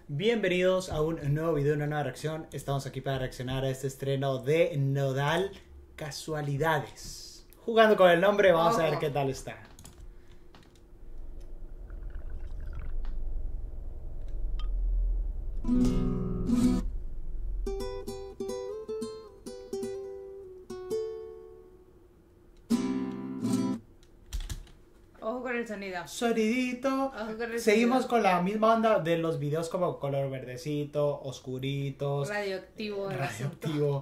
Bienvenidos a un nuevo video, una nueva reacción. Estamos aquí para reaccionar a este estreno de Nodal, Casualidades. Jugando con el nombre, vamos a ver qué tal está. Ojo con el sonido. Sonidito. Ojo con el Seguimos sonido. con la misma onda de los videos como color verdecito, oscuritos, Radioactivo. el radioactivo.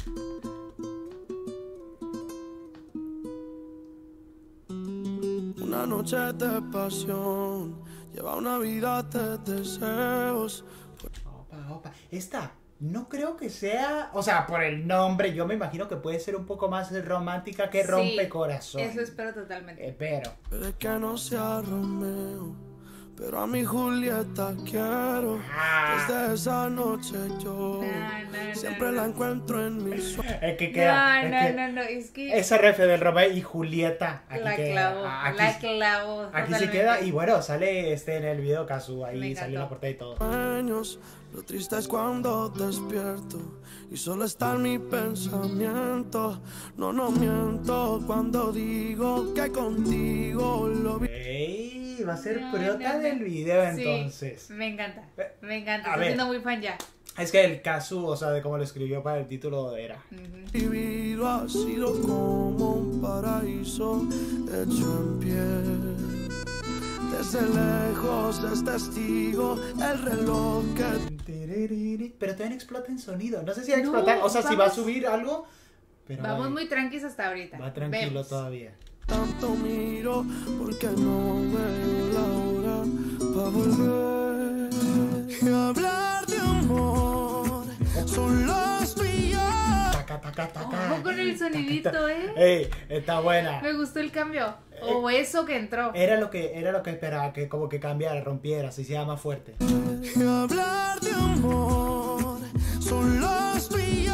Una noche de pasión lleva una vida de deseos. Opa. Esta no creo que sea, o sea, por el nombre yo me imagino que puede ser un poco más romántica que Rompe Corazón. Eso espero totalmente. Pero Puede que no sea Romeo, pero a mi Julieta quiero. Desde esa noche yo siempre la encuentro en mis sueños. es que queda. No, es que Esa ref de Romeo y Julieta. Aquí la queda. clavo. Aquí sí totalmente. queda. Y bueno, sale en el video Kazu. Me Ahí encantó. salió la portada y todo. Lo triste es cuando despierto y solo está en mi pensamiento. No miento cuando digo que contigo lo vi. Ey, va a ser No, prota no. del video Sí, entonces. me encanta. A Estoy ver. siendo muy fan ya. Es que el Kazu, o sea, de cómo lo escribió para el título era. Vivido ha sido como un paraíso hecho en pie. Desde lejos es testigo el reloj que... Pero todavía explota en sonido. No sé si va a explotar. O sea, si va a subir algo. Pero Vamos muy tranquilos hasta ahorita. va tranquilo Vemos. todavía. Tanto miro porque no veo la hora para volver y hablar de amor. Son los pillos. Taca. Ojo con el sonidito, Ey, está buena. Me gustó el cambio. O eso que entró. Era lo que esperaba, que como que cambiara, rompiera, se hiciera más fuerte. Y hablar de amor. Son los pillos.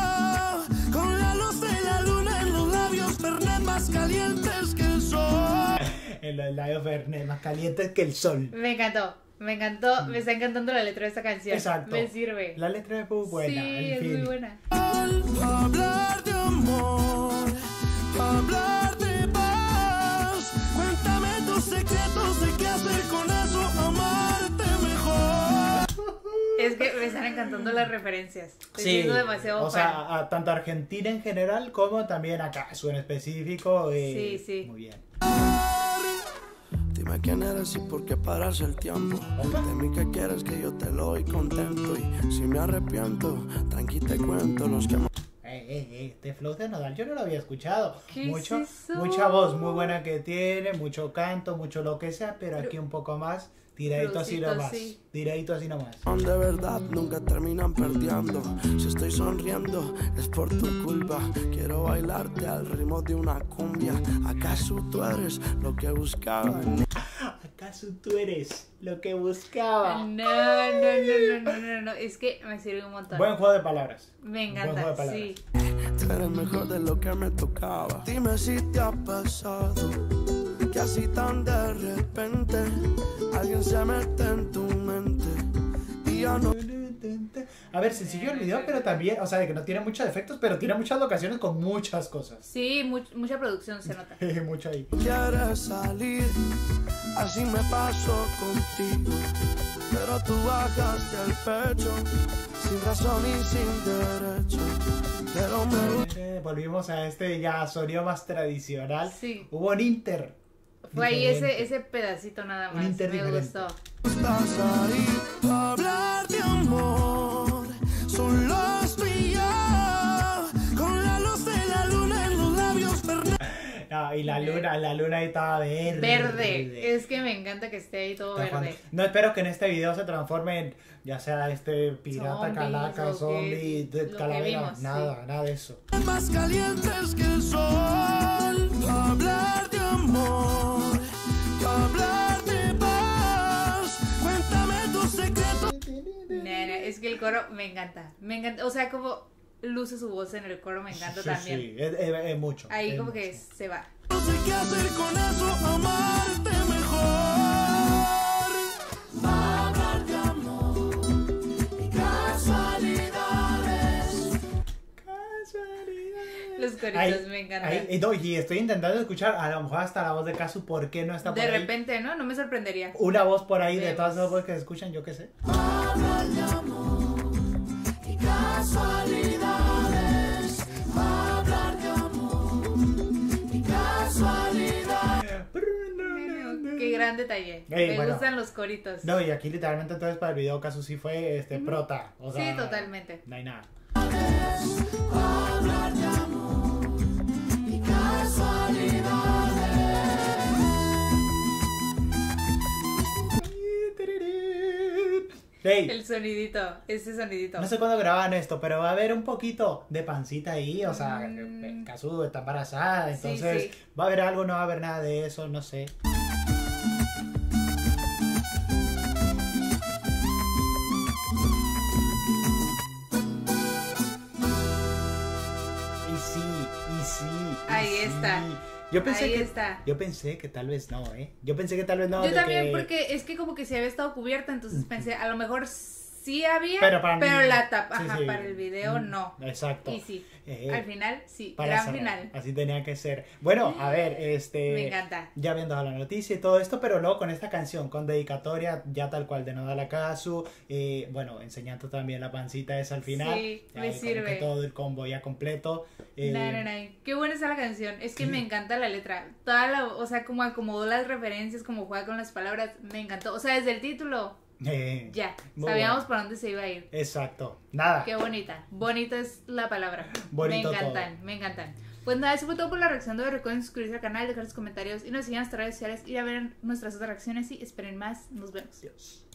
Con la luz de la luna en los labios, Fernet más calientes que el sol. En los labios Fernet, más calientes que el sol. Me encantó. Me está encantando la letra de esta canción. Exacto. Me sirve. La letra es muy buena. Sí, el es film. muy buena. Hablar de amor, hablar de paz. Cuéntame tus secretos de qué hacer con eso, amarte mejor. Es que me están encantando las referencias. Estoy Sí, siendo demasiado o fan. sea, a tanto Argentina en general como también a Kazu en específico. Sí. Muy bien. Dime quién eres y por qué pararse el tiempo. De mí que quieres que yo te lo doy contento. Y si me arrepiento, tranqui te cuento los que... Este flow de Nodal yo no lo había escuchado. ¿Qué es eso? Mucha voz muy buena que tiene, mucho canto, mucho lo que sea, pero aquí un poco más, tiradito así Flowcito, nomás. sí. Tiradito así nomás. De verdad nunca terminan perdiendo. Si estoy sonriendo es por tu culpa. Quiero bailarte al ritmo de una cumbia. ¿Acaso tú eres lo que buscaba? ¿Acaso tú eres lo que buscaba? No. Es que me sirve un montón. Buen juego de palabras. Me Buen juego de encanta, palabras. sí. Tú eres mejor de lo que me tocaba. Dime si te ha pasado que así tan de repente alguien se mete en tu mente y ya no. A ver, sencillo el video, pero también, o sea, de que no tiene muchos efectos, pero tiene muchas locaciones con muchas cosas. Sí, mucha producción se nota. Mucho ahí. Quieres salir, así me pasó contigo, pero tú bajaste el pecho, sin razón y sin derecho, pero me... Volvimos a este ya sonido más tradicional. Sí. Hubo un inter. Fue ahí diferente. ese pedacito nada Un más. inter Me diferente. gustó. Estás ahí para hablar de amor. Son los pillos con la luz de la luna en los labios. No, y la luna ahí estaba verde. Verde. Es que me encanta que esté ahí todo verde. No espero que en este video se transforme en, ya sea pirata, Zombies, calaca, lo zombie, que- lo que calavera, vimos, nada de eso. Más calientes que el sol. Pa' hablar de amor, pa' hablar de paz. Cuéntame tus secretos. Nena, es que el coro me encanta. Me encanta. O sea, como luce su voz en el coro, me encanta también. Sí, es mucho. Ahí es como mucho. que se va. No sé qué hacer con eso, amarte mejor. Pa' hablar de amor. coritos, Ahí, me encanta. no, y estoy intentando escuchar a lo mejor hasta la voz de Kazu, ¿por qué no está por De ahí? repente, ¿no? No me sorprendería. Una voz por ahí de Vemos. todas esas voces que se escuchan, yo qué sé. Hablar de amor y casualidades. Hablar de amor y casualidades. Qué gran detalle. Ey, Me bueno. gustan los coritos. No, y aquí literalmente entonces para el video Kazu sí fue prota. O sea, Sí, totalmente. No hay nada. Hablar de amor y casualidades. Hey, El sonidito, ese sonidito. no sé cuándo graban esto, pero va a haber un poquito de pancita ahí, o sea, Mm. Kazu está embarazada, Sí, entonces sí. va a haber algo, no va a haber nada de eso, no sé. Y sí, y sí. y Ahí sí. está. Yo pensé Ahí que está. Yo pensé que tal vez no, Yo pensé que tal vez no. Yo de también, que- porque es que como que se había estado cubierta, entonces pensé, a lo mejor sí había, Pero para mí- la tapa, sí, ajá, sí. para el video Mm, no. Exacto. Y sí, Eh, al final sí, para gran cerrar. final. Así tenía que ser. Bueno, a ver, Me encanta. ya habían dado la noticia y todo esto, pero luego con esta canción, con dedicatoria, ya tal cual de Nodal a Kazu, bueno, enseñando también la pancita esa al final. Sí, ya me como sirve. que todo el combo ya completo. No. Qué buena está la canción. Es que Sí. me encanta la letra. O sea, como acomodó las referencias, como juega con las palabras, me encantó. O sea, desde el título, ya. Muy Sabíamos buena. por dónde se iba a ir. Exacto. Nada. Qué bonita. Bonita es la palabra. Bonito me encantan, me encantan. Pues nada, eso fue todo por la reacción de hoy. Recuerden suscribirse al canal, dejar sus comentarios y nos sigan en nuestras redes sociales, ir a ver nuestras otras reacciones y esperen más. Nos vemos. Dios.